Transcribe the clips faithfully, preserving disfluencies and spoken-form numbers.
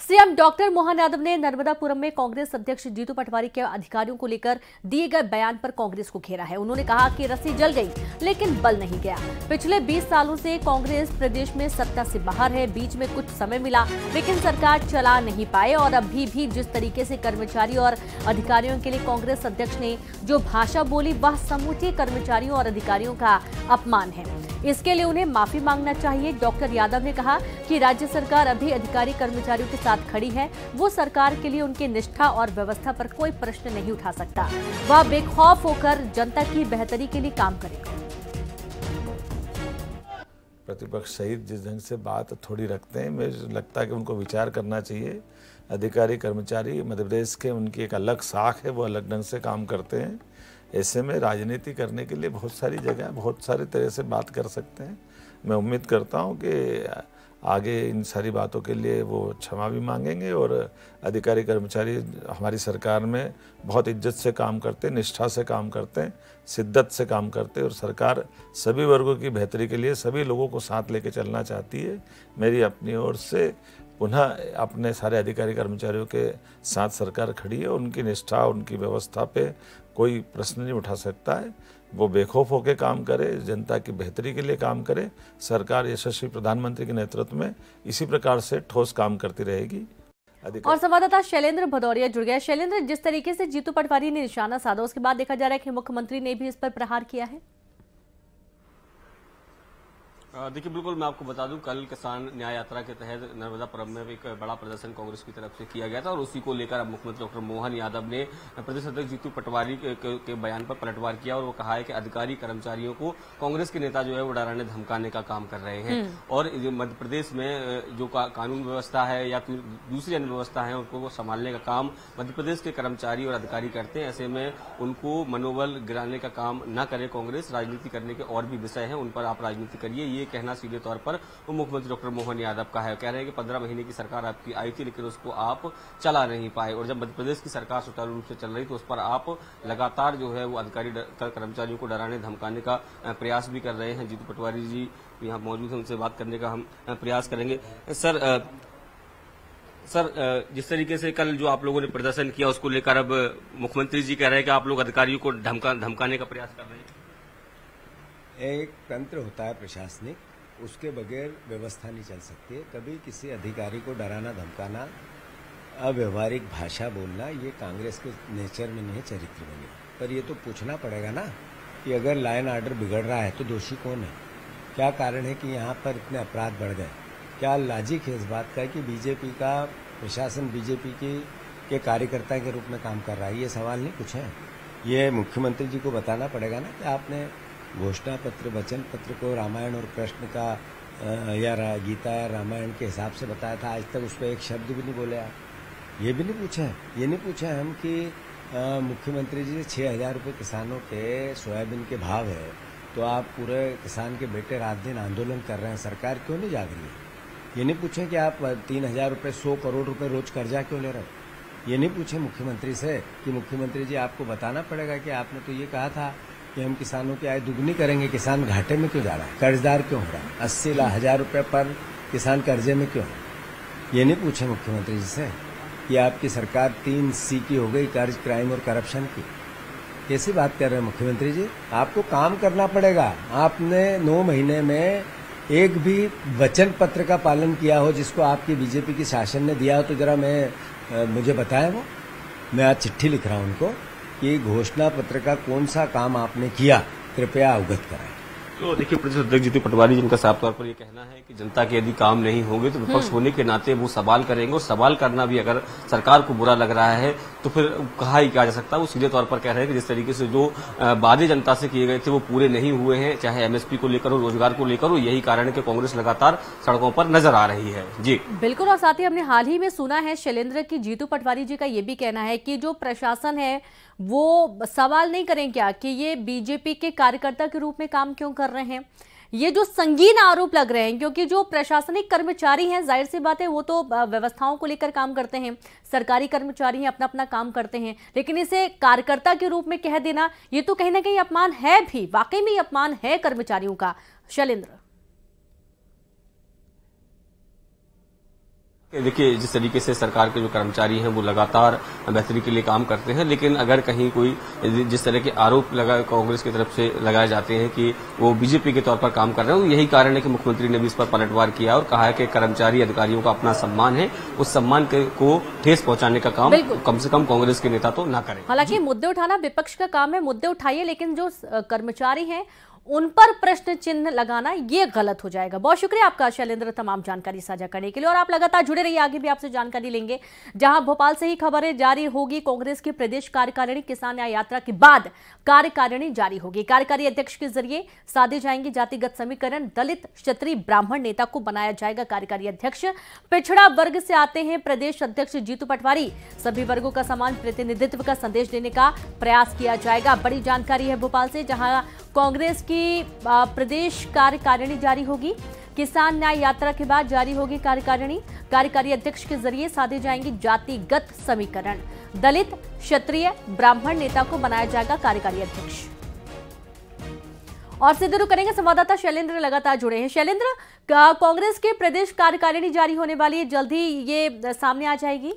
CM doctor Mohan Yadav ने नर्मदापुरम में कांग्रेस अध्यक्ष जीतू पटवारी के अधिकारियों को लेकर दिए गए बयान पर कांग्रेस को घेरा है। उन्होंने कहा कि रस्सी जल गई लेकिन बल नहीं गया। पिछले बीस सालों से कांग्रेस प्रदेश में सत्ता से बाहर है। बीच में कुछ समय मिला लेकिन सरकार चला नहीं पाए और अभी भी जिस तरीके से कर्मचारी और अधिकारियों के लिए कांग्रेस अध्यक्ष ने जो भाषा बोली वह समूचे कर्मचारियों और अधिकारियों का अपमान है। इसके लिए उन्हें माफी मांगना चाहिए। डॉक्टर यादव ने कहा कि राज्य सरकार अभी अधिकारी कर्मचारियों के साथ खड़ी है। वो सरकार के लिए उनकी निष्ठा और व्यवस्था पर कोई प्रश्न नहीं उठा सकता। वह बेखौफ होकर जनता की बेहतरी के लिए काम करेगा। प्रतिपक्ष सहित जिस ढंग से बात थोड़ी रखते हैं, मुझे लगता है कि उनको विचार करना चाहिए। अधिकारी कर्मचारी मध्य प्रदेश के उनकी एक अलग शाख है, वो अलग ढंग से काम करते हैं। ऐसे में राजनीति करने के लिए बहुत सारी जगह बहुत सारी तरह से बात कर सकते हैं। मैं उम्मीद करता हूं कि आगे इन सारी बातों के लिए वो क्षमा भी मांगेंगे और अधिकारी कर्मचारी हमारी सरकार में बहुत इज्जत से काम करते हैं, निष्ठा से काम करते हैं, शिद्दत से काम करते हैं और सरकार सभी वर्गों की बेहतरी के लिए सभी लोगों को साथ लेके चलना चाहती है। मेरी अपनी ओर से पुनः अपने सारे अधिकारी कर्मचारियों के साथ सरकार खड़ी है। उनकी निष्ठा उनकी व्यवस्था पे कोई प्रश्न नहीं उठा सकता है। वो बेखौफ होकर काम करे, जनता की बेहतरी के लिए काम करे। सरकार यशस्वी प्रधानमंत्री के नेतृत्व में इसी प्रकार से ठोस काम करती रहेगी। और संवाददाता शैलेंद्र भदौरिया जुड़ गया। शैलेंद्र, जिस तरीके से जीतू पटवारी ने निशाना साधा उसके बाद देखा जा रहा है कि मुख्यमंत्री ने भी इस पर प्रहार किया है। देखिए, बिल्कुल मैं आपको बता दूं, कल किसान न्याय यात्रा के तहत नर्मदापुरम में एक बड़ा प्रदर्शन कांग्रेस की तरफ से किया गया था और उसी को लेकर अब मुख्यमंत्री डॉक्टर मोहन यादव ने प्रदेश अध्यक्ष जीतू पटवारी के, के, के बयान पर पलटवार किया और वो कहा है कि अधिकारी कर्मचारियों को कांग्रेस के नेता जो है वो डराने धमकाने का काम कर रहे हैं और मध्य प्रदेश में जो का, कानून व्यवस्था है या फिर दूसरी अन्य व्यवस्था है उनको वो संभालने का काम मध्य प्रदेश के कर्मचारी और अधिकारी करते हैं। ऐसे में उनको मनोबल गिराने का काम न करे कांग्रेस। राजनीति करने के और भी विषय हैं, उन पर आप राजनीति करिए, ये कहना सीधे तौर पर उप मुख्यमंत्री डॉक्टर मोहन यादव का है। कह रहे हैं कि पंद्रह महीने की सरकार आपकी आई थी लेकिन उसको आप चला नहीं पाए और जब मध्य प्रदेश की सरकार सुचारू रूप से चल रही तो उस पर आप लगातार जो है वो अधिकारी कर्मचारियों को डराने धमकाने का प्रयास भी कर रहे हैं। जीतू पटवारी जी यहाँ मौजूद हैं, उनसे बात करने का हम प्रयास करेंगे। सर सर जिस तरीके से कल जो आप लोगों ने प्रदर्शन किया उसको लेकर अब मुख्यमंत्री जी कह रहे हैं कि आप लोग अधिकारियों को धमका धमकाने का प्रयास कर रहे हैं। एक तंत्र होता है प्रशासनिक, उसके बगैर व्यवस्था नहीं चल सकती है। कभी किसी अधिकारी को डराना धमकाना, अव्यवहारिक भाषा बोलना ये कांग्रेस के नेचर में नहीं है, चरित्र में नहीं। पर ये तो पूछना पड़ेगा ना कि अगर लॉ एंड ऑर्डर बिगड़ रहा है तो दोषी कौन है? क्या कारण है कि यहाँ पर इतने अपराध बढ़ गए? क्या लॉजिक है इस बात का कि बीजेपी का प्रशासन बीजेपी की के कार्यकर्ता के रूप में काम कर रहा है? ये सवाल नहीं पूछे हैं। ये मुख्यमंत्री जी को बताना पड़ेगा ना कि आपने घोषणा पत्र वचन पत्र को रामायण और कृष्ण का या गीता या रामायण के हिसाब से बताया था। आज तक उस पर एक शब्द भी नहीं बोले आप। ये भी नहीं पूछे ये नहीं पूछे हम कि आ, मुख्यमंत्री जी छः हजार रुपये किसानों के सोयाबीन के भाव है तो आप पूरे किसान के बेटे रात दिन आंदोलन कर रहे हैं, सरकार क्यों नहीं जाग रही है? ये नहीं पूछे कि आप तीन हजार रुपये सौ करोड़ रुपए रोज कर्जा क्यों ले रहे हो? ये नहीं पूछे मुख्यमंत्री से कि मुख्यमंत्री जी आपको बताना पड़ेगा कि आपने तो ये कहा था कि हम किसानों की आय दुगनी करेंगे, किसान घाटे में क्यों जा रहा है, कर्जदार क्यों हो रहा है, अस्सी लाख हजार रुपए पर किसान कर्जे में क्यों है? ये नहीं पूछे मुख्यमंत्री जी से कि आपकी सरकार तीन सी की हो गई, कर्ज, क्राइम और करप्शन की। कैसी बात कर रहे हैं मुख्यमंत्री जी? आपको काम करना पड़ेगा। आपने नौ महीने में एक भी वचन पत्र का पालन किया हो जिसको आपकी बीजेपी की शासन ने दिया हो तो जरा मैं आ, मुझे बताया वो। मैं आज चिट्ठी लिख रहा हूं उनको कि घोषणा पत्र का कौन सा काम आपने किया, कृपया अवगत कराएं। तो देखिए, प्रदेश अध्यक्ष जीतू पटवारी जिनका साफ तौर पर ये कहना है कि जनता के यदि काम नहीं होंगे तो विपक्ष होने के नाते वो सवाल करेंगे और सवाल करना भी अगर सरकार को बुरा लग रहा है तो फिर कहा ही क्या जा सकता है। वो सीधे तौर पर कह रहे हैं कि जिस तरीके से जो वादे जनता से किए गए थे वो पूरे नहीं हुए हैं, चाहे एमएसपी को लेकर हो, रोजगार को लेकर हो। यही कारण है कि कांग्रेस लगातार सड़कों पर नजर आ रही है। जी बिल्कुल। और साथ ही हमने हाल ही में सुना है शैलेंद्र की जीतू पटवारी जी का ये भी कहना है कि जो प्रशासन है वो सवाल नहीं करें क्या कि ये बीजेपी के कार्यकर्ता के रूप में काम क्यों कर रहे हैं। ये जो संगीन आरोप लग रहे हैं क्योंकि जो प्रशासनिक कर्मचारी हैं जाहिर सी बात है वो तो व्यवस्थाओं को लेकर काम करते हैं, सरकारी कर्मचारी हैं, अपना अपना काम करते हैं, लेकिन इसे कार्यकर्ता के रूप में कह देना ये तो कहीं ना कहीं अपमान है भी, वाकई में अपमान है कर्मचारियों का। शैलेंद्र देखिए, जिस तरीके से सरकार के जो कर्मचारी हैं वो लगातार बेहतरी के लिए काम करते हैं, लेकिन अगर कहीं कोई जिस तरह के आरोप लगा कांग्रेस की तरफ से लगाए जाते हैं कि वो बीजेपी के तौर पर काम कर रहे हैं, तो यही कारण है कि मुख्यमंत्री ने भी इस पर पलटवार किया और कहा है कि कर्मचारी अधिकारियों का अपना सम्मान है, उस सम्मान को ठेस पहुंचाने का काम कम से कम कांग्रेस के नेता तो ना करें। हालांकि मुद्दे उठाना विपक्ष का काम है, मुद्दे उठाइए, लेकिन जो कर्मचारी हैं उन पर प्रश्न चिन्ह लगाना ये गलत हो जाएगा। बहुत शुक्रिया आपका शैलेंद्र, तमाम जानकारी साझा करने के लिए, और आप लगातार जुड़े रहिए, आगे भी आपसे जानकारी लेंगे। जहां भोपाल से ही खबरें जारी होगी, कांग्रेस की प्रदेश कार्यकारिणी किसान न्याय यात्रा के बाद कार्यकारिणी जारी होगी। कार्यकारी अध्यक्ष के जरिए साधे जाएंगे जातिगत समीकरण, दलित क्षत्रिय ब्राह्मण नेता को बनाया जाएगा कार्यकारी अध्यक्ष। पिछड़ा वर्ग से आते हैं प्रदेश अध्यक्ष जीतू पटवारी, सभी वर्गों का समान प्रतिनिधित्व का संदेश देने का प्रयास किया जाएगा। बड़ी जानकारी है भोपाल से, जहां कांग्रेस की प्रदेश कार्यकारिणी जारी होगी। किसान न्याय यात्रा के बाद जारी होगी कार्यकारिणी। कार्यकारी अध्यक्ष के जरिए साधे जाएंगे जातिगत समीकरण, दलित क्षत्रिय ब्राह्मण नेता को बनाया जाएगा कार्यकारी अध्यक्ष। और सीधे रुख करेंगे, संवाददाता शैलेंद्र लगातार जुड़े हैं। शैलेंद्र, कांग्रेस के प्रदेश कार्यकारिणी जारी होने वाली है, जल्द ही ये सामने आ जाएगी?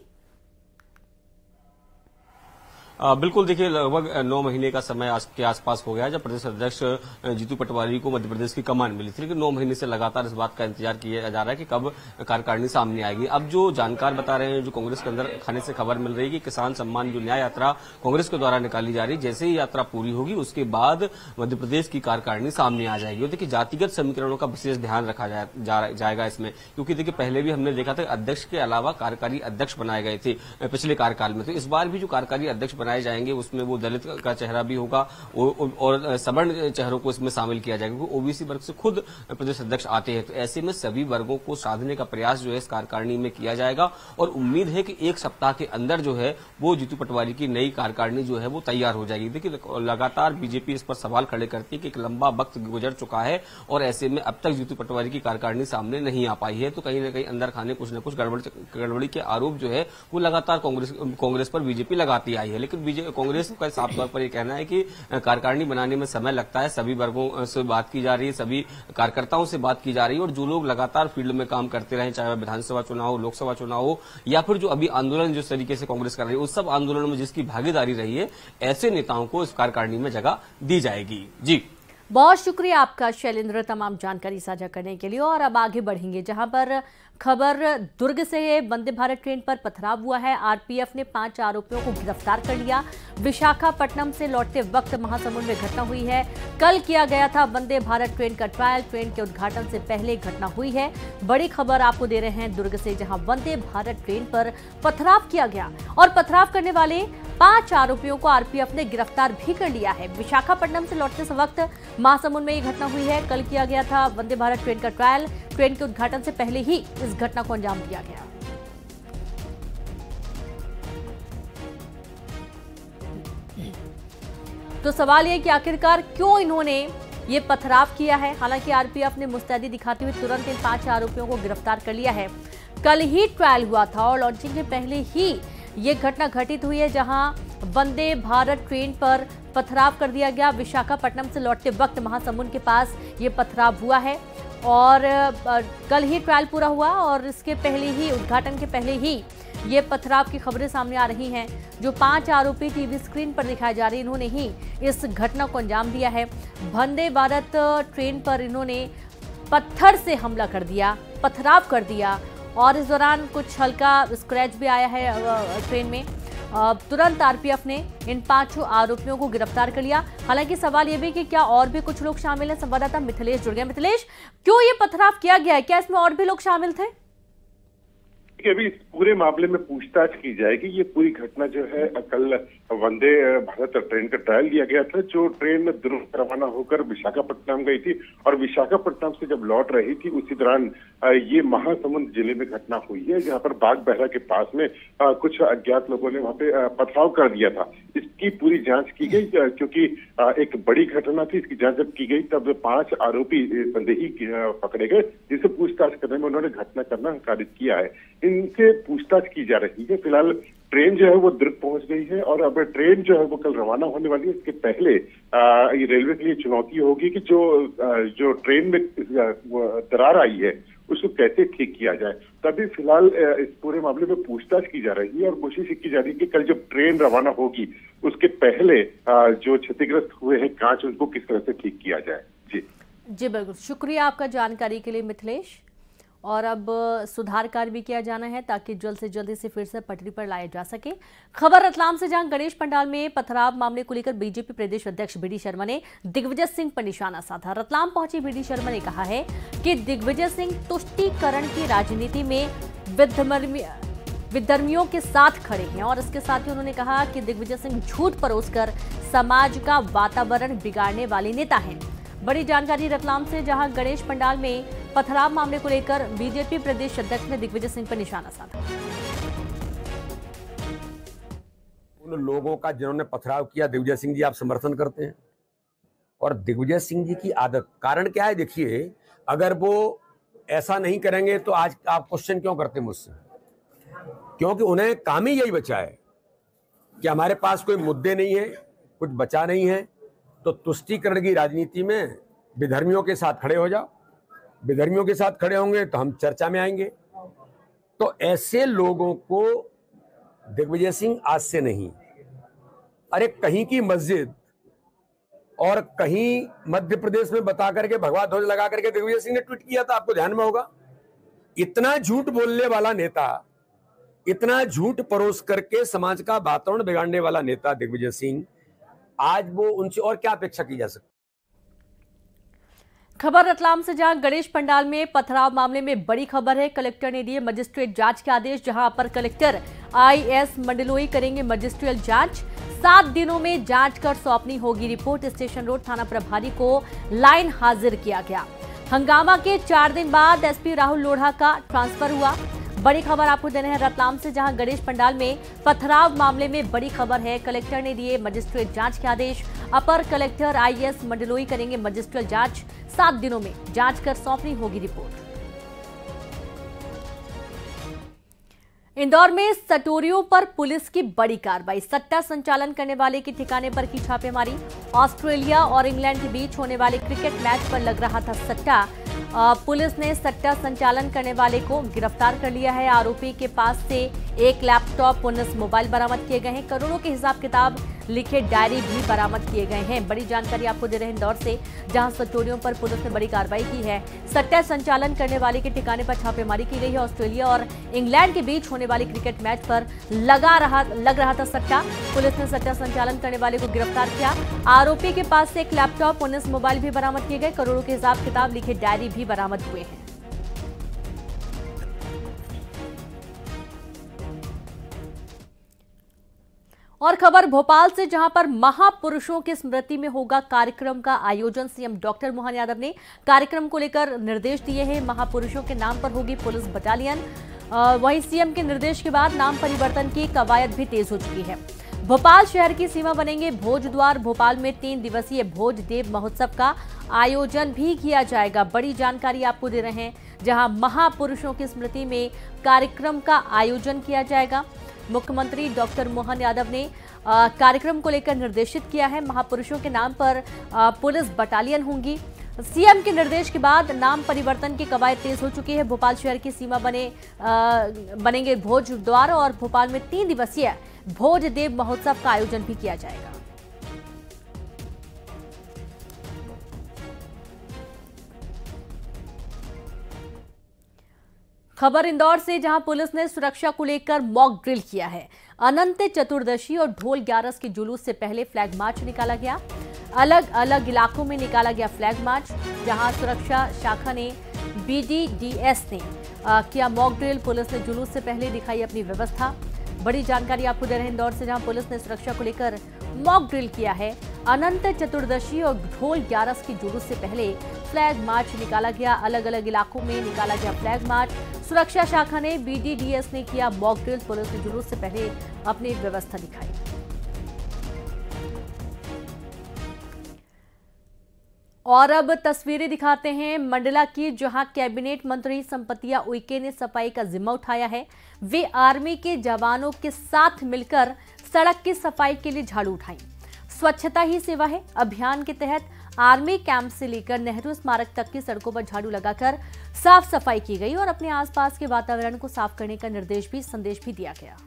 आ, बिल्कुल, देखिए, लगभग नौ महीने का समय आज के आसपास हो गया जब प्रदेश अध्यक्ष जीतू पटवारी को मध्य प्रदेश की कमान मिली थी, लेकिन नौ महीने से लगातार इस बात का इंतजार किया जा रहा है कि कब कार्यकारिणी सामने आएगी। अब जो जानकार बता रहे हैं, जो कांग्रेस के अंदर खाने से खबर मिल रही है कि किसान सम्मान जो न्याय यात्रा कांग्रेस के द्वारा निकाली जा रही है, जैसे ही यात्रा पूरी होगी उसके बाद मध्य प्रदेश की कार्यकारिणी सामने आ जाएगी। देखिए, जातिगत समीकरणों का विशेष ध्यान रखा जा, जा, जाएगा इसमें, क्योंकि देखिए पहले भी हमने देखा था अध्यक्ष के अलावा कार्यकारी अध्यक्ष बनाए गए थे पिछले कार्यकाल में, तो इस बार भी जो कार्यकारी अध्यक्ष बनाए जाएंगे उसमें वो दलित का चेहरा भी होगा और सवर्ण चेहरों को इसमें शामिल किया जाएगा, क्योंकि ओबीसी वर्ग से खुद प्रदेश अध्यक्ष आते हैं। तो ऐसे में सभी वर्गों को साधने का प्रयास जो है इस कार्यकारिणी में किया जाएगा और उम्मीद है कि एक सप्ताह के अंदर जो है वो जीतू पटवारी की नई कार्यकारिणी जो है वो तैयार हो जाएगी। देखिए, लगातार बीजेपी इस पर सवाल खड़े करती है कि एक लंबा वक्त गुजर चुका है और ऐसे में अब तक जीतू पटवारी की कार्यकारिणी सामने नहीं आ पाई है, तो कहीं ना कहीं अंदर खाने कुछ न कुछ गड़बड़ी के आरोप जो है वो लगातार कांग्रेस कांग्रेस पर बीजेपी लगाती आई है। लेकिन कांग्रेस का साफ तौर पर यह कहना है कि कार्यकारिणी बनाने में समय लगता है, सभी वर्गों से बात की जा रही है, सभी कार्यकर्ताओं से बात की जा रही है, और जो लोग लगातार फील्ड में काम करते रहे, चाहे वह विधानसभा चुनाव हो, लोकसभा चुनाव हो, या फिर जो अभी आंदोलन जिस तरीके से कांग्रेस कर रही है, उस सब आंदोलनों में जिसकी भागीदारी रही है, ऐसे नेताओं को इस कार्यकारिणी में जगह दी जाएगी। जी, बहुत शुक्रिया आपका शैलेंद्र, तमाम जानकारी साझा करने के लिए। और अब आगे बढ़ेंगे, जहां पर खबर दुर्ग से है। वंदे भारत ट्रेन पर पथराव हुआ है, आरपीएफ ने पांच आरोपियों को गिरफ्तार कर लिया। विशाखापट्टनम से लौटते वक्त महासमुंद में घटना हुई है। कल किया गया था वंदे भारत ट्रेन का ट्रायल, ट्रेन के उद्घाटन से पहले घटना हुई है। बड़ी खबर आपको दे रहे हैं दुर्ग से, जहां वंदे भारत ट्रेन पर पथराव किया गया और पथराव करने वाले पांच आरोपियों को आरपीएफ ने गिरफ्तार भी कर लिया है। विशाखापट्टनम से लौटते वक्त महासमुंद में यह घटना हुई है। कल किया गया था वंदे भारत ट्रेन का ट्रायल, ट्रेन के उद्घाटन से पहले ही इस घटना को अंजाम दिया गया। तो सवाल यह कि आखिरकार क्यों इन्होंने ये पथराव किया है। हालांकि आरपीएफ ने मुस्तैदी दिखाते हुए तुरंत इन पांच आरोपियों को गिरफ्तार कर लिया है। कल ही ट्रायल हुआ था और लॉन्चिंग के पहले ही ये घटना घटित हुई है, जहां वंदे भारत ट्रेन पर पथराव कर दिया गया। विशाखापट्टनम से लौटते वक्त महासमुंद के पास ये पथराव हुआ है और कल ही ट्रायल पूरा हुआ और इसके पहले ही, उद्घाटन के पहले ही ये पथराव की खबरें सामने आ रही हैं। जो पांच आरोपी टीवी स्क्रीन पर दिखाए जा रहे हैं, इन्होंने ही इस घटना को अंजाम दिया है। वंदे भारत ट्रेन पर इन्होंने पत्थर से हमला कर दिया, पथराव कर दिया और इस दौरान कुछ हल्का स्क्रैच भी आया है ट्रेन में। तुरंत आरपीएफ ने इन पांचों आरोपियों को गिरफ्तार कर लिया। हालांकि सवाल यह भी कि क्या और भी कुछ लोग शामिल हैं। संवाददाता मिथिलेश जुड़ गए। मिथिलेश, क्यों ये पथराव किया गया है, क्या इसमें और भी लोग शामिल थे? अभी इस पूरे मामले में पूछताछ की जाएगी। ये पूरी घटना जो है, कल वंदे भारत ट्रेन का ट्रायल लिया गया था, जो ट्रेन दुर्ग रवाना होकर विशाखापट्टनम गई थी और विशाखापट्टनम से जब लौट रही थी उसी दौरान ये महासमुंद जिले में घटना हुई है, जहां पर बागबहरा के पास में कुछ अज्ञात लोगों ने वहां पे पथराव कर दिया था। इसकी पूरी जांच की गई, क्योंकि एक बड़ी घटना थी। इसकी जांच जब की गई तब पांच आरोपी संदेही पकड़े गए, जिसे पूछताछ करने में उन्होंने घटना करना खारिज किया है। इनसे पूछताछ की जा रही है। फिलहाल ट्रेन जो है वो दुर्ग पहुंच गई है और अब ट्रेन जो है वो कल रवाना होने वाली है। इसके पहले ये रेलवे के लिए चुनौती होगी कि जो आ, जो ट्रेन में दरार आई है उसको कैसे ठीक किया जाए। तभी फिलहाल इस पूरे मामले में पूछताछ की जा रही है और कोशिश की जा रही है कि कल जब ट्रेन रवाना होगी उसके पहले जो क्षतिग्रस्त हुए हैं कांच, उनको किस तरह से ठीक किया जाए। जी जी बिल्कुल, शुक्रिया आपका जानकारी के लिए मिथिलेश। और अब सुधार कार्य भी किया जाना है ताकि जल्द से जल्द इसे फिर से पटरी पर लाया जा सके। खबर रतलाम से, जहां गणेश पंडाल में पथराव मामले को लेकर बीजेपी प्रदेश अध्यक्ष बी डी शर्मा ने दिग्विजय सिंह पर निशाना साधा। रतलाम पहुंचे बी डी शर्मा ने कहा है कि दिग्विजय सिंह तुष्टीकरण की राजनीति में विधर्मियों के साथ खड़े हैं और इसके साथ ही उन्होंने कहा कि दिग्विजय सिंह झूठ परोसकर समाज का वातावरण बिगाड़ने वाले नेता हैं। बड़ी जानकारी रतलाम से, जहां गणेश पंडाल में पथराव मामले को लेकर बीजेपी प्रदेश अध्यक्ष ने दिग्विजय सिंह पर निशाना साधा। उन लोगों का जिन्होंने पथराव किया, दिग्विजय सिंह जी आप समर्थन करते हैं और दिग्विजय सिंह जी की आदत, कारण क्या है देखिए, अगर वो ऐसा नहीं करेंगे तो आज आप क्वेश्चन क्यों करते मुझसे, क्योंकि उन्हें काम ही यही बचा है कि हमारे पास कोई मुद्दे नहीं है, कुछ बचा नहीं है, तो तुष्टीकरण की राजनीति में विधर्मियों के साथ खड़े हो जाओ। विधर्मियों के साथ खड़े होंगे तो हम चर्चा में आएंगे। तो ऐसे लोगों को दिग्विजय सिंह आज से नहीं, अरे कहीं की मस्जिद और कहीं मध्य प्रदेश में बता करके भगवा ध्वज लगा करके दिग्विजय सिंह ने ट्वीट किया था, आपको ध्यान में होगा। इतना झूठ बोलने वाला नेता, इतना झूठ परोस करके समाज का वातावरण बिगाड़ने वाला नेता दिग्विजय सिंह, आज वो उनसे और क्या अपेक्षा की जा सकती। खबर रतलाम से, जहां गणेश पंडाल में पथराव मामले में बड़ी खबर है। कलेक्टर ने दिए मजिस्ट्रेट जांच के आदेश, जहां अपर कलेक्टर आई एस मंडलोई करेंगे मजिस्ट्रियल जांच। सात दिनों में जांच कर सौंपनी होगी रिपोर्ट। स्टेशन रोड थाना प्रभारी को लाइन हाजिर किया गया। हंगामा के चार दिन बाद एसपी राहुल लोढ़ा का ट्रांसफर हुआ। बड़ी खबर आपको दे रहे हैं रतलाम से, जहां गणेश पंडाल में पथराव मामले में बड़ी खबर है। कलेक्टर ने दिए मजिस्ट्रेट जांच के आदेश। अपर कलेक्टर आई एस मंडलोई करेंगे मजिस्ट्रियल जांच। सात दिनों में जांच कर सौंपनी होगी रिपोर्ट। इंदौर में सटोरियों पर पुलिस की बड़ी कार्रवाई। सट्टा संचालन करने वाले के ठिकाने पर की छापेमारी। ऑस्ट्रेलिया और इंग्लैंड के बीच होने वाले क्रिकेट मैच पर लग रहा था सट्टा। पुलिस ने सट्टा संचालन करने वाले को गिरफ्तार कर लिया है। आरोपी के पास से एक लैपटॉप, उन्नीस मोबाइल बरामद किए गए हैं। करोड़ों के हिसाब किताब लिखे डायरी भी बरामद किए गए हैं। बड़ी जानकारी आपको दे रहे हैं इंदौर से, जहां सटोरियों पर पुलिस ने बड़ी कार्रवाई की है। सट्टा संचालन करने वाले के ठिकाने पर छापेमारी की गई है। ऑस्ट्रेलिया और इंग्लैंड के बीच होने वाले क्रिकेट मैच पर लगा रहा लग रहा था सट्टा। पुलिस ने सट्टा संचालन करने वाले को गिरफ्तार किया। आरोपी के पास से एक लैपटॉप, उन्नीस मोबाइल भी बरामद किए गए। करोड़ों के हिसाब किताब लिखे डायरी भी बरामद हुए हैं। और खबर भोपाल से, जहां पर महापुरुषों की स्मृति में होगा कार्यक्रम का आयोजन। सीएम डॉक्टर मोहन यादव ने कार्यक्रम को लेकर निर्देश दिए हैं। महापुरुषों के नाम पर होगी पुलिस बटालियन। वहीं सीएम के निर्देश के बाद नाम परिवर्तन की कवायद भी तेज हो चुकी है। भोपाल शहर की सीमा बनेंगे भोजद्वार। भोपाल में तीन दिवसीय भोज देव महोत्सव का आयोजन भी किया जाएगा। बड़ी जानकारी आपको दे रहे हैं, जहां महापुरुषों की स्मृति में कार्यक्रम का आयोजन किया जाएगा। मुख्यमंत्री डॉक्टर मोहन यादव ने कार्यक्रम को लेकर निर्देशित किया है। महापुरुषों के नाम पर आ, पुलिस बटालियन होंगी। सीएम के निर्देश के बाद नाम परिवर्तन की कवायद तेज हो चुकी है। भोपाल शहर की सीमा बने आ, बनेंगे भोज द्वार और भोपाल में तीन दिवसीय भोज देव महोत्सव का आयोजन भी किया जाएगा। खबर इंदौर से, जहां पुलिस ने सुरक्षा को लेकर मॉक ड्रिल किया है। अनंत चतुर्दशी और ढोल ग्यारस के जुलूस से पहले फ्लैग मार्च निकाला गया। अलग अलग इलाकों में निकाला गया फ्लैग मार्च, जहां सुरक्षा शाखा ने बीडीडीएस ने आ, किया मॉक ड्रिल। पुलिस ने जुलूस से पहले दिखाई अपनी व्यवस्था। बड़ी जानकारी आपको दे रहे हैं इंदौर से, जहां पुलिस ने सुरक्षा को लेकर मॉक ड्रिल किया है। अनंत चतुर्दशी और ढोल ग्यारस के जुलूस से पहले फ्लैग मार्च निकाला गया। अलग अलग इलाकों में निकाला गया फ्लैग मार्च। सुरक्षा शाखा ने बीडीडीएस ने किया मॉक ड्रिल। पुलिस ने जुलूस से पहले अपनी व्यवस्था दिखाई। और अब तस्वीरें दिखाते हैं मंडला की, जहां कैबिनेट मंत्री संपतिया उइके ने सफाई का जिम्मा उठाया है। वे आर्मी के जवानों के साथ मिलकर सड़क की सफाई के लिए झाड़ू उठाई। स्वच्छता ही सेवा है अभियान के तहत आर्मी कैंप से लेकर नेहरू स्मारक तक की सड़कों पर झाड़ू लगाकर साफ सफाई की गई और अपने आसपास के वातावरण को साफ करने का निर्देश भी संदेश भी दिया गया।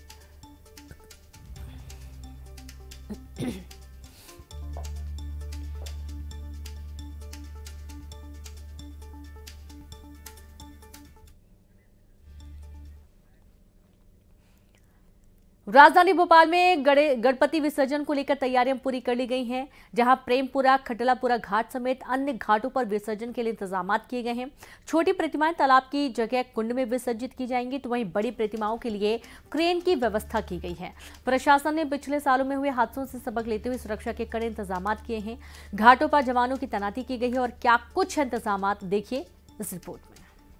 राजधानी भोपाल में गणपति विसर्जन को लेकर तैयारियां पूरी कर ली गई हैं, जहां प्रेमपुरा, खटलापुरा घाट समेत अन्य घाटों पर विसर्जन के लिए इंतजाम किए गए हैं। छोटी प्रतिमाएं तालाब की जगह कुंड में विसर्जित की जाएंगी, तो वहीं बड़ी प्रतिमाओं के लिए क्रेन की व्यवस्था की गई है। प्रशासन ने पिछले सालों में हुए हादसों से सबक लेते हुए सुरक्षा के कड़े इंतजाम किए हैं। घाटों पर जवानों की तैनाती की गई है और क्या कुछ इंतजाम देखिए इस रिपोर्ट में।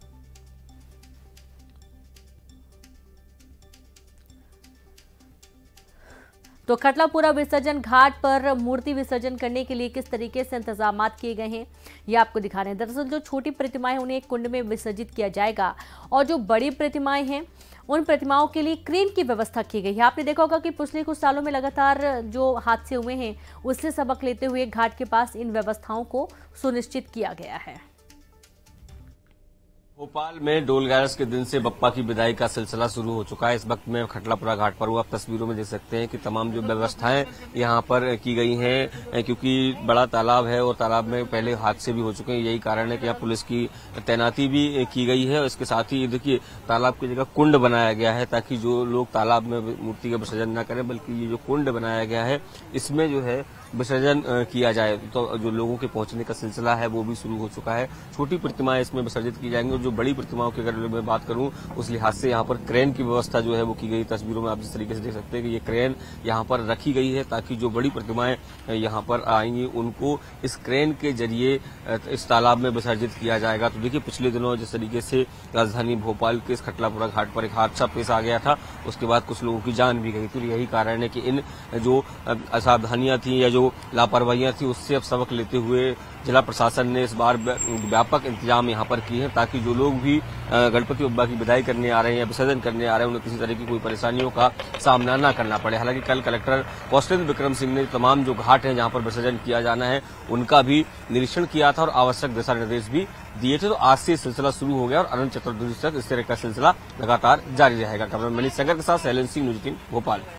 तो खटलापुरा विसर्जन घाट पर मूर्ति विसर्जन करने के लिए किस तरीके से इंतजाम किए गए हैं, ये आपको दिखा रहे हैं। दरअसल जो छोटी प्रतिमाएं उन्हें कुंड में विसर्जित किया जाएगा और जो बड़ी प्रतिमाएं हैं उन प्रतिमाओं के लिए क्रेन की व्यवस्था की गई है। आपने देखा होगा कि पिछले कुछ सालों में लगातार जो हादसे हुए हैं उससे सबक लेते हुए घाट के पास इन व्यवस्थाओं को सुनिश्चित किया गया है। भोपाल में डोल ग्यारस के दिन से बप्पा की विदाई का सिलसिला शुरू हो चुका है। इस वक्त मैं खटलापुरा घाट पर हूँ। आप तस्वीरों में देख सकते हैं कि तमाम जो व्यवस्थाएं यहाँ पर की गई हैं, क्योंकि बड़ा तालाब है और तालाब में पहले हादसे भी हो चुके हैं। यही कारण है कि यहाँ पुलिस की तैनाती भी की गई है और इसके साथ ही देखिए तालाब की जगह कुंड बनाया गया है, ताकि जो लोग तालाब में मूर्ति का विसर्जन न करें, बल्कि ये जो कुंड बनाया गया है इसमें जो है विसर्जन किया जाए। तो जो लोगों के पहुंचने का सिलसिला है वो भी शुरू हो चुका है। छोटी प्रतिमाएं इसमें विसर्जित की जाएंगी और जो बड़ी प्रतिमाओं की अगर मैं बात करूं उस लिहाज से यहाँ पर क्रेन की व्यवस्था जो है वो की गई। तस्वीरों में आप जिस तरीके से देख सकते हैं कि ये क्रेन यहाँ पर रखी गई है, ताकि जो बड़ी प्रतिमाएं यहाँ पर आएंगी उनको इस क्रेन के जरिए इस तालाब में विसर्जित किया जाएगा। तो देखिए पिछले दिनों जिस तरीके से राजधानी भोपाल के इस खटलापुरा घाट पर एक हादसा पेश आ गया था, उसके बाद कुछ लोगों की जान भी गई। तो यही कारण है कि इन जो असावधानियां थी या जो लापरवाहियां थी उससे अब सबक लेते हुए जिला प्रशासन ने इस बार व्यापक इंतजाम यहाँ पर किए हैं, ताकि जो लोग भी गणपति बप्पा की विदाई करने आ रहे हैं या विसर्जन करने आ रहे हैं उन्हें किसी तरह की कोई परेशानियों का सामना न करना पड़े। हालांकि कल कलेक्टर कौशलेंद्र विक्रम सिंह ने तमाम जो घाट हैं जहाँ पर विसर्जन किया जाना है उनका भी निरीक्षण किया था और आवश्यक दिशा निर्देश भी दिए थे। तो आज से सिलसिला शुरू हो गया और अनंत चतुर्दशी तक इस तरह का सिलसिला लगातार जारी रहेगा। कैमरामैन मनीष संगर के साथ शैलेंद्र सिंह, न्यूज़ एटीन भोपाल।